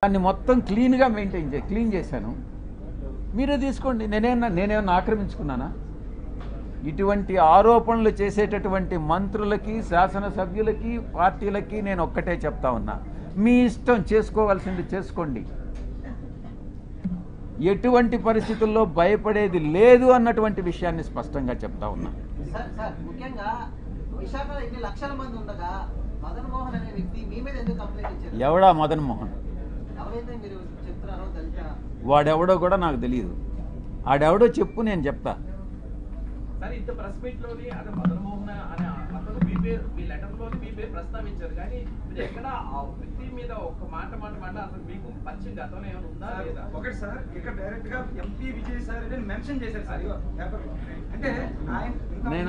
దాన్ని మొత్తం క్లీన్గా క్లీన్ చేశాను. మీరే తీసుకోండి. నేనేమన్నా ఆక్రమించుకున్నానా? ఇటువంటి ఆరోపణలు చేసేటటువంటి మంత్రులకి, శాసనసభ్యులకి, పార్టీలకి నేను ఒక్కటే చెప్తా ఉన్నా, మీ ఇష్టం, చేసుకోవాల్సింది చేసుకోండి. ఎటువంటి పరిస్థితుల్లో భయపడేది లేదు అన్నటువంటి విషయాన్ని స్పష్టంగా చెప్తా ఉన్నా. ఎవడా మదన్ మోహన్? వాడెవడో కూడా నాకు తెలియదు. ఆడెవడో చెప్పు, నేను చెప్తా. సార్, ఇంత ప్రెస్ మీట్ లోని అదే మదన్ మోహన్ అనే అతను మీ లెటర్ లోని మీ పేరు ప్రస్తావించారు, కానీ మీరు ఎక్కడ ఆ వ్యక్తి మీద ఒక మాట అసలు మీకు పరిచయం గతంలో ఏమైనా ఉందా లేదా? ఒకటి సార్, ఇక్కడ డైరెక్ట్ గా ఎంపీ విజయ్ సార్ మెన్షన్ చేశారు సార్ పేపర్ లో. అంటే నేను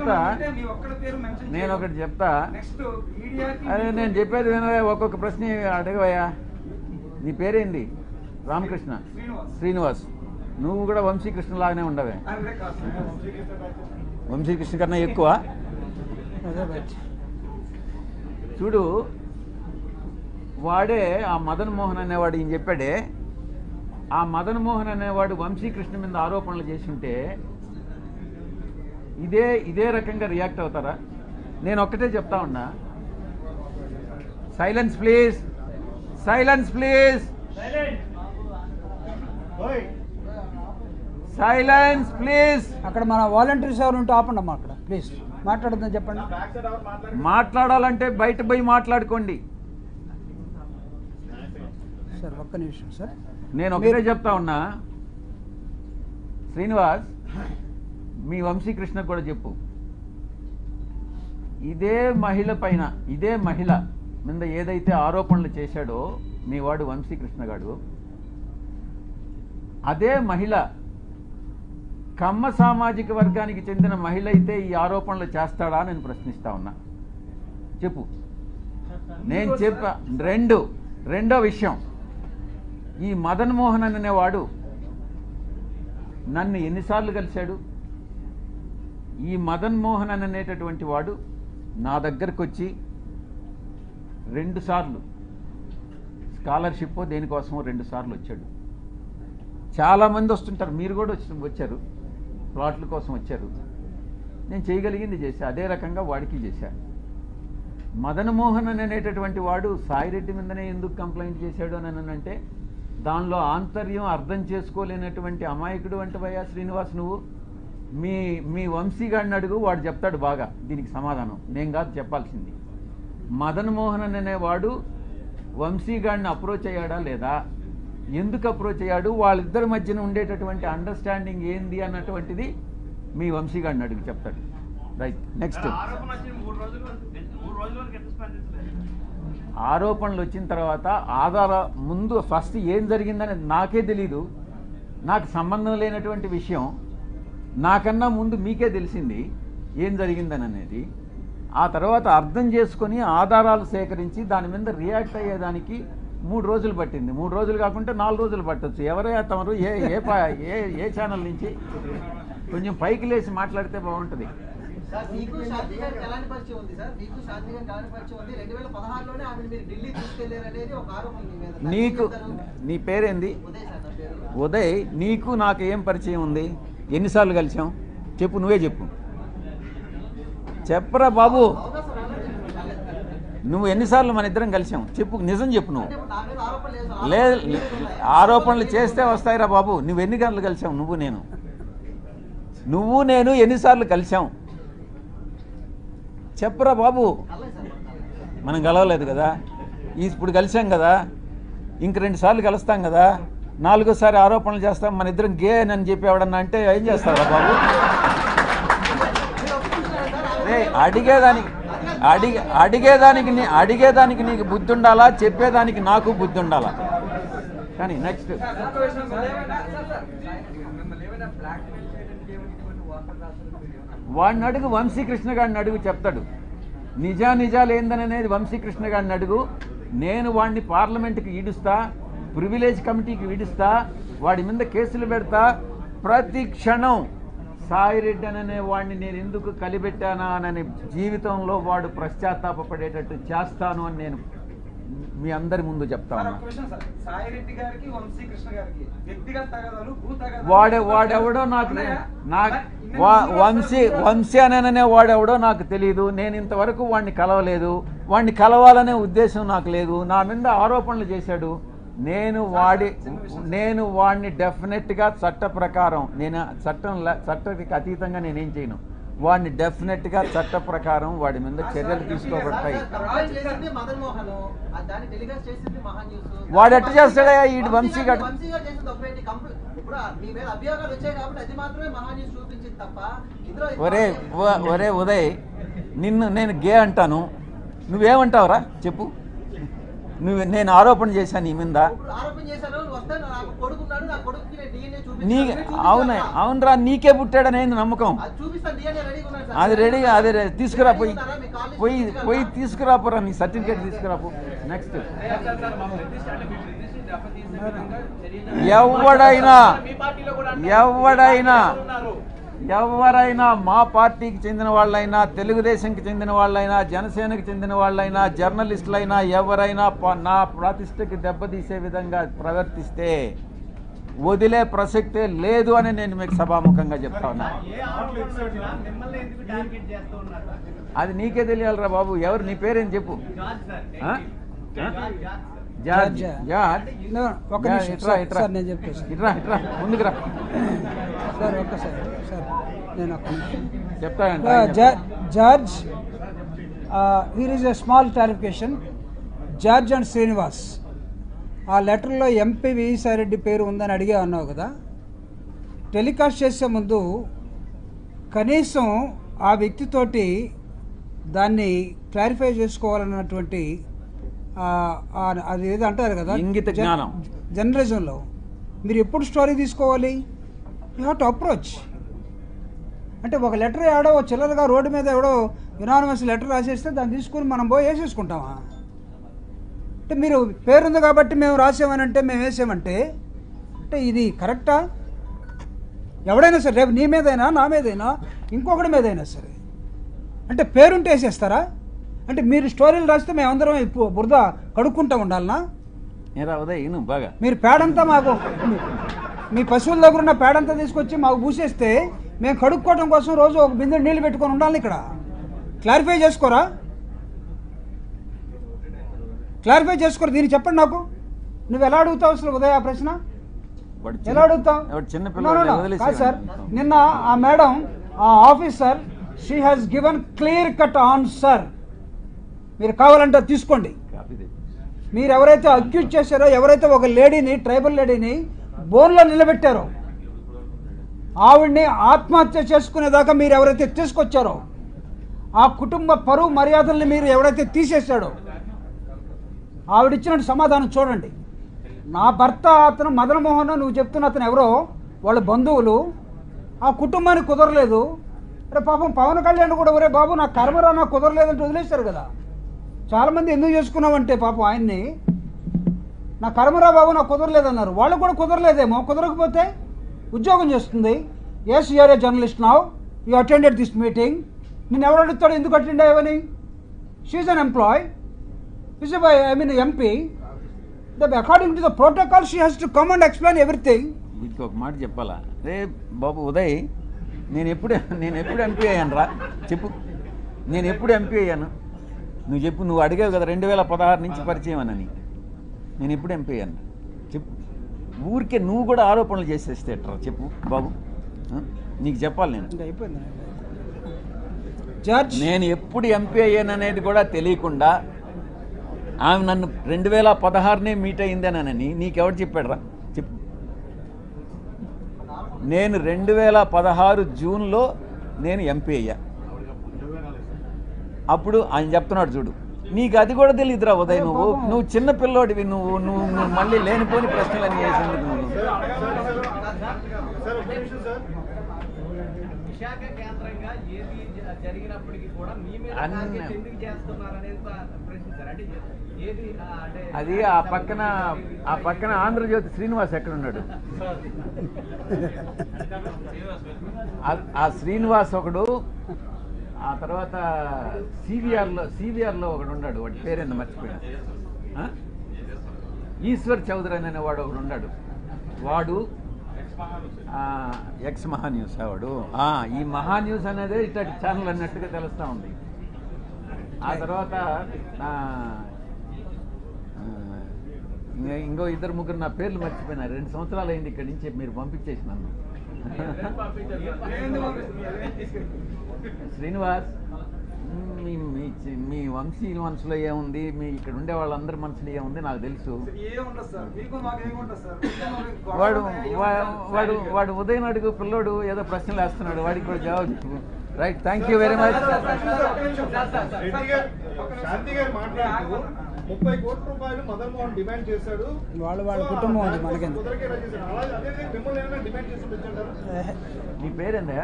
ఒకటి చెప్తా. నెక్స్ట్ మీడియాకి అదే నేను చెప్పేది వినవే. ఒక్కొక్క ప్రశ్న అడగవయ్యా. నీ పేరేంది? రామకృష్ణ శ్రీనివాస్. నువ్వు కూడా వంశీకృష్ణ లాగానే ఉండవే. వంశీకృష్ణ కన్నా ఎక్కువ. చూడు, వాడే ఆ మదన్ మోహన్ అనేవాడు ఈయన చెప్పాడే. ఆ మదన్ మోహన్ అనేవాడు వంశీకృష్ణ మీద ఆరోపణలు చేసి ఉంటే ఇదే రకంగా రియాక్ట్ అవుతారా? నేను ఒక్కటే చెప్తా ఉన్నా, silence please, silence please, silence please. అక్కడ మన వాలంటీర్స్ ఎవరు ఉంటే ఆపండి అమ్మా, అక్కడ ప్లీజ్ మాట్లాడద్దని చెప్పండి. మాట్లాడాలంటే బయట పోయి మాట్లాడుకోండి సార్. ఒక్క నిమిషం సార్, నేను ఒకటే చెప్తా ఉన్నా, శ్రీనివాస్, మీ వంశీకృష్ణ కూడా చెప్పు, ఇదే మహిళ మీద ఏదైతే ఆరోపణలు చేశాడో మీ వాడు వంశీకృష్ణ గారు, అదే మహిళ కమ్మ సామాజిక వర్గానికి చెందిన మహిళ అయితే ఈ ఆరోపణలు చేస్తాడా నేను ప్రశ్నిస్తా ఉన్నా. చెప్పు. నేను చెప్పా. రెండో విషయం, ఈ మదన్ మోహన్ అనేవాడు నన్ను ఎన్నిసార్లు కలిశాడు? ఈ మదన్ మోహన్ అనేటటువంటి వాడు నా దగ్గరకు వచ్చి 2 సార్లు స్కాలర్షిప్ దేనికోసమో 2 సార్లు వచ్చాడు. చాలామంది వస్తుంటారు, మీరు కూడా వచ్చారు, ప్లాట్ల కోసం వచ్చారు. నేను చేయగలిగింది చేశా. అదే రకంగా వాడికి చేశా. మదన్ మోహన్ అనేటటువంటి వాడు సాయిరెడ్డి మీదనే ఎందుకు కంప్లైంట్ చేశాడు అని అంటే దానిలో ఆంతర్యం అర్థం చేసుకోలేనటువంటి అమాయకుడు అంటవయ్యా శ్రీనివాస్ నువ్వు. మీ వంశీగాడిని అడుగు, వాడు చెప్తాడు బాగా దీనికి సమాధానం. నేను కాదు చెప్పాల్సింది. మదన్ మోహన్ అనేవాడు వంశీగాడిని అప్రోచ్ అయ్యాడా లేదా, ఎందుకు అప్రోచ్ అయ్యాడు, వాళ్ళిద్దరి మధ్యన ఉండేటటువంటి అండర్స్టాండింగ్ ఏంది అన్నటువంటిది మీ వంశీగాడిని అడుగు, చెప్తాడు. రైట్. నెక్స్ట్, ఆరోపణలు వచ్చిన తర్వాత ముందు ఫస్ట్ ఏం జరిగిందని నాకే తెలీదు. నాకు సంబంధం లేనటువంటి విషయం. నాకన్నా ముందు మీకే తెలిసింది ఏం జరిగిందని అనేది. ఆ తర్వాత అర్థం చేసుకొని ఆధారాలు సేకరించి దాని మీద రియాక్ట్ అయ్యేదానికి 3 రోజులు పట్టింది. 3 రోజులు కాకుంటే 4 రోజులు పట్టవచ్చు. ఎవరైనా తమరు ఏ ఛానల్ నుంచి కొంచెం పైకి లేచి మాట్లాడితే బాగుంటుంది. నీ పేరేంది? ఉదయ్. నీకు నాకు ఏం పరిచయం ఉంది? ఎన్నిసార్లు కలిసాం చెప్పు, నువ్వే చెప్పు. చెప్పరా బాబు, నువ్వు ఎన్నిసార్లు మన ఇద్దరం కలిసాం చెప్పు, నిజం చెప్పు. నువ్వు లేదు, ఆరోపణలు చేస్తే వస్తాయిరా బాబు. నువ్వు ఎన్ని గంటలు కలిసాం? నువ్వు నేను ఎన్నిసార్లు కలిసాం చెప్పరా బాబు. మనం కలవలేదు కదా, ఇప్పుడు కలిసాం కదా, ఇంక 2 సార్లు కలుస్తాం కదా, 4వసారి ఆరోపణలు చేస్తాం మన ఇద్దరం గే అని చెప్పి ఎవడన్నా అంటే ఏం చేస్తారా బాబు? అడిగేదానికి నీకు బుద్ధి ఉండాలా, చెప్పేదానికి నాకు బుద్ధి ఉండాలా. కానీ నెక్స్ట్, వాడిని అడుగు, వంశీకృష్ణ గారిని అడుగు, చెప్తాడు. నిజాలు ఏందనేది వంశీకృష్ణ గారిని అడుగు. నేను వాడిని పార్లమెంట్కి ఈడుస్తా, ప్రివిలేజ్ కమిటీకి ఈడుస్తా, వాడి మీద కేసులు పెడతా. ప్రతి క్షణం సాయిరెడ్డి అనే వాడిని నేను ఎందుకు కలిపెట్టానా అని జీవితంలో వాడు పశ్చాత్తాపపడేటట్టు చేస్తాను అని నేను మీ అందరి ముందు చెప్తా సార్, ఉన్నా. ఒక్క విషయం సార్. సాయి రెడ్డి గారికి వంశీ కృష్ణ గారికి వ్యక్తిగత తగాదాలు, భూ తగాదాలు వాడెవడో నాకు ఉన్నాయా? నాకు మరి వంశీ అననే వాడెవడో నాకు తెలియదు. నేను ఇంతవరకు వాడిని కలవలేదు. వాడిని కలవాలనే ఉద్దేశం నాకు లేదు. నా మీద ఆరోపణలు చేశాడు. నేను వాడిని డెఫినెట్గా చట్ట ప్రకారం నేను చట్టానికి అతీతంగా నేనేం చేయను. వాడిని డెఫినెట్గా చట్ట ప్రకారం వాడి మీద చర్యలు తీసుకోబడతాయి. వాడు ఎట్ట చేస్తాడా ఈ వంశీ గారు? ఒరే ఉదయ్, నిన్ను నేను గే అంటాను, నువ్వేమంటావురా చెప్పు. నేను ఆరోపణ చేశాను నీ మీద. అవునరా, నీకే పుట్టాడని నమ్మకం. అది రెడీగా అదే తీసుకురా, పోయి తీసుకురాపోరా, నీ సర్టిఫికేట్ తీసుకురాపో. నెక్స్ట్ ఎవరైనా మా పార్టీకి చెందిన వాళ్ళైనా, తెలుగుదేశంకి చెందిన వాళ్ళైనా, జనసేనకి చెందిన వాళ్ళైనా, జర్నలిస్టులైనా ఎవరైనా నా ప్రతిష్టకి దెబ్బతీసే విధంగా ప్రవర్తిస్తే వదిలే ప్రసక్తే లేదు అని నేను మీకు సభాముఖంగా చెప్తా ఉన్నా. అది నీకే తెలియాలరా బాబు. ఎవరు నీ పేరేం చెప్పు. ముందుకు రా సార్. ఒక్కసారి సార్, నేను చెప్తానండి. George, here is a small clarification. George and Srinivas, ఆ లెటర్లో ఎంపీ విజయసాయిరెడ్డి పేరు ఉందని అడిగే అన్నావు కదా. టెలికాస్ట్ చేసే ముందు కనీసం ఆ వ్యక్తితోటి దాన్ని క్లారిఫై చేసుకోవాలన్నటువంటి అది ఏదో అంటారు కదా, ఇంగిత జ్ఞానం. జర్నలిజంలో మీరు ఎప్పుడు స్టోరీ తీసుకోవాలి? You have to approach. అంటే ఒక లెటర్ ఎవడో చిల్లరగా రోడ్డు మీద ఎవడో యునానిమస్ లెటర్ రాసేస్తే దాన్ని తీసుకుని మనం పోయి వేసేసుకుంటామా? అంటే మీరు పేరుంది కాబట్టి మేము రాసామనంటే, మేము వేసామంటే అంటే ఇది కరెక్టా? ఎవడైనా సరే, రేపు నీ మీదైనా, నా మీదైనా, ఇంకొకటి మీదైనా సరే, అంటే పేరుంటే వేసేస్తారా? అంటే మీరు స్టోరీలు రాస్తే మేమందరం బురద కడుక్కుంటూ ఉండాలనా? బాగా మీరు పేడంతా మాకు, మీ పశువుల దగ్గర ఉన్న పేడంతా తీసుకొచ్చి మాకు పూసేస్తే మేము కడుక్కోవడం కోసం రోజు ఒక బిందె నీళ్ళు పెట్టుకొని ఉండాలి ఇక్కడ. క్లారిఫై చేసుకోరా? క్లారిఫై చేసుకోరు. దీన్ని చెప్పండి నాకు. నువ్వు ఎలా అడుగుతావు అసలు ఉదయ ఆ ప్రశ్న? ఎలా అడుగుతావు? కాదు సార్, నిన్న ఆ మేడం, ఆ officer, she has given clear cut answer. మీరు కావాలంటే తీసుకోండి. మీరు ఎవరైతే అక్యూజ్ చేశారో, ఎవరైతే ఒక లేడీని, ట్రైబల్ లేడీని బోన్లో నిలబెట్టారో, ఆవిడ్ని ఆత్మహత్య చేసుకునేదాకా మీరు ఎవరైతే తీసుకొచ్చారో, ఆ కుటుంబ పరువు మర్యాదల్ని మీరు ఎవరైతే తీసేశాడో, ఆవిడిచ్చినట్టు సమాధానం చూడండి. నా భర్త అతను మదన్మోహన్, నువ్వు చెప్తున్న అతను ఎవరో, వాళ్ళ బంధువులు, ఆ కుటుంబానికి కుదరలేదు. అరే పాపం పవన్ కళ్యాణ్ కూడా, ఒరే బాబు నా కర్మరా, నాకు కుదరలేదంటే వదిలేశారు కదా. చాలామంది ఎందుకు చేసుకున్నామంటే పాపం ఆయన్ని, నా కర్మరా బాబు నాకు కుదరలేదన్నారు. వాళ్ళు కూడా కుదరలేదేమో. కుదరకపోతే ఉద్యోగం చేస్తుంది. Yes, you're a journalist now, you attended this meeting. నేను ఎవరు అడుగుతాడు ఎందుకు అటెండ్ అయ్యావని? She is an employee, is MP. According to the protocol she has to come and explain everything. వీటికి ఒక మాట చెప్పాలా? రే బాబు ఉదయ్, నేను ఎప్పుడు ఎంపీ అయ్యాను రా చెప్పు. నేను ఎప్పుడు ఎంపీ అయ్యాను? నువ్వు చెప్పు. నువ్వు అడిగావు కదా 2016 నుంచి పరిచయం అని. నేను ఎప్పుడు ఎంపీ అయ్యాను చెప్పు. ఊరికే నువ్వు కూడా ఆరోపణలు చేసేస్తే ఎట్రా చెప్పు బాబు. నీకు చెప్పాలి. నేను ఎప్పుడు ఎంపీ అయ్యాను అనేది కూడా తెలియకుండా ఆమె నన్ను 2016 మీట్ అయిందనని నీకెవరు చెప్పాడురా చెప్పు. నేను 2016 జూన్లో నేను ఎంపీ అయ్యా. అప్పుడు ఆయన చెప్తున్నాడు చూడు, నీకు అది కూడా తెలియదురా ఉదయ్. నువ్వు చిన్న పిల్లోడివి. నువ్వు మళ్ళీ లేనిపోని ప్రశ్నలు చేసేందుకు నువ్వు. విశాఖ కేంద్రంగా ఏది జరిగినప్పటికీ కూడా మీ మీద టార్గెట్ ఎందుకు చేస్తున్నారు అనేది ప్రశ్నించారు. అంటే ఏది అంటే అది ఆ పక్కన ఆంధ్రజ్యోతి శ్రీనివాస్ ఎక్కడున్నాడు? ఆ శ్రీనివాస్ ఒకడు, ఆ తర్వాత సివిఆర్లో ఒకడు ఉన్నాడు. వాడి పేరేందో మర్చిపోయాడు. ఆ? ఈశ్వర్ చౌదరి అనేవాడు ఒకడు ఉన్నాడు. వాడు ఎక్స్ మహాన్యూస్ వాడు. ఈ మహాన్యూస్ అనేది ఇట్లాంటి ఛానల్ అన్నట్టుగా తెలుస్తూ ఉంది. ఆ తర్వాత ఇంకో ఇద్దరు ముగ్గురు నా పేర్లు మర్చిపోయినా. 2 సంవత్సరాలు అయింది ఇక్కడి నుంచి మీరు పంపించేసి నన్ను. శ్రీనివాస్, మీ వంశీ మనసులో ఏముంది, మీ ఇక్కడ ఉండే వాళ్ళందరి మనసులో ఏముంది నాకు తెలుసు. వాడు ఉదయం అడుగు పిల్లోడు ఏదో ప్రశ్నలు వేస్తున్నాడు, వాడికి కూడా జవాబు చెప్పు. Right, thank you very much. Shanti గారు మాట్లాడుతూ 30 కోట్ల రూపాయలు మదన్ మోహన్ డిమాండ్ చేశాడు. వాళ్ళ కుటుంబం ఉంది మనకెందుకు. మిమ్మల్ని ఏమైనా డిమాండ్ చేసి వచ్చారు? నీ పేరేందా?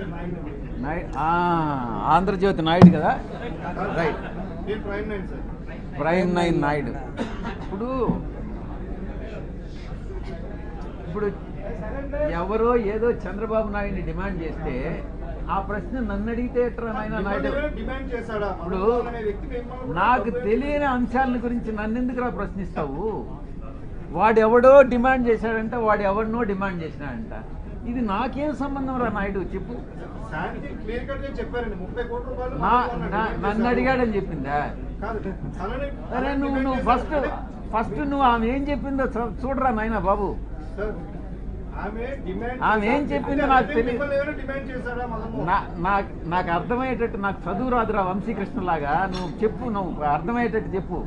ఆంధ్రజ్యోతి నాయుడు కదా. రైట్, నేను ప్రైమ్ 9 సార్. ప్రైమ్ 9 నాయుడు. ఇప్పుడు ఎవరో ఏదో చంద్రబాబు నాయుడిని డిమాండ్ చేస్తే ఆ ప్రశ్న నన్ను అడిగితే ఎట్రా నాయన నాయుడు? డిమాండ్ చేశాడా? ఇప్పుడు నాకు తెలియని అంశాల గురించి నన్నెందుకురా ప్రశ్నిస్తావు? వాడెవడో డిమాండ్ చేశాడంట, వాడు ఎవరినో డిమాండ్ చేసినాడంట. ఇది నాకేం సంబంధం రా నాయుడు చెప్పు. శాంతి క్లియర్ కట్ గా చెప్పారండి 30 కోట్ల రూపాయలు నన్ను అడిగాడని చెప్పిందా? సరే, నువ్వు ఫస్ట్ నువ్వు ఆమె ఏం చెప్పిందో చూడరా నాయన బాబు. ఆమె ఏం చెప్పిందో నాకు తెలియదు. నాకు అర్థమయ్యేటట్టు, నాకు చదువు రాదురా వంశీకృష్ణలాగా. నువ్వు చెప్పు, నువ్వు అర్థమయ్యేటట్టు చెప్పు.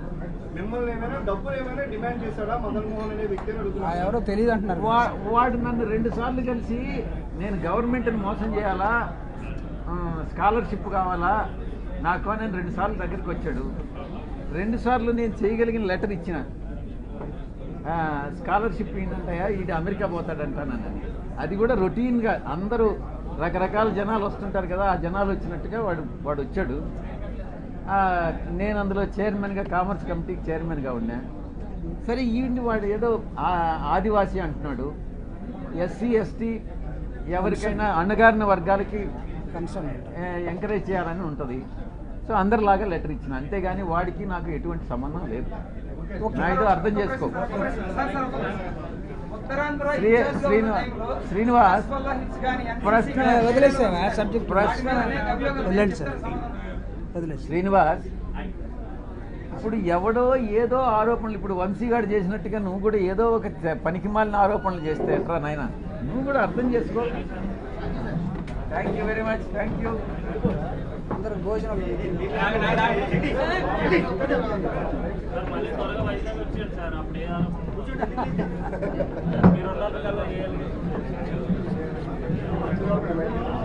ఎవరో తెలియదు అంటున్నారు. వాడు నన్ను 2 సార్లు కలిసి నేను గవర్నమెంట్ని మోసం చేయాలా, స్కాలర్షిప్ కావాలా నాకు అని 2 సార్లు దగ్గరికి వచ్చాడు. 2 సార్లు నేను చేయగలిగిన లెటర్ ఇచ్చిన. స్కాలర్షిప్ ఏంటంటాయా, ఈడు అమెరికా పోతాడంటానని. అది కూడా రొటీన్గా అందరూ రకరకాల జనాలు వస్తుంటారు కదా, ఆ జనాలు వచ్చినట్టుగా వాడు వచ్చాడు. నేను అందులో చైర్మన్గా, కామర్స్ కమిటీకి చైర్మన్గా ఉన్నా. సరే, ఈవిని వాడు ఏదో ఆదివాసీ అంటున్నాడు. ఎస్సీ ఎస్టీ ఎవరికైనా అణగారిన వర్గాలకి ఎంకరేజ్ చేయాలని ఉంటుంది. సో అందరిలాగా లెటర్ ఇచ్చిన, అంతేగాని వాడికి నాకు ఎటువంటి సంబంధం లేదు. నాయుడు అర్థం చేసుకో. శ్రీనివాస్, శ్రీనివాస్, ఇప్పుడు ఎవడో ఏదో ఆరోపణలు, ఇప్పుడు వంశీగాడు చేసినట్టుగా నువ్వు కూడా ఏదో ఒక పనికిమాలిన ఆరోపణలు చేస్తే ఎట్రా నాయన? నువ్వు కూడా అర్థం చేసుకో. Thank you very much. Thank you. అందరూ భోజనాలు మళ్ళీ త్వరగా వైజాగ్ వచ్చాడు సార్. అప్పుడే మీరు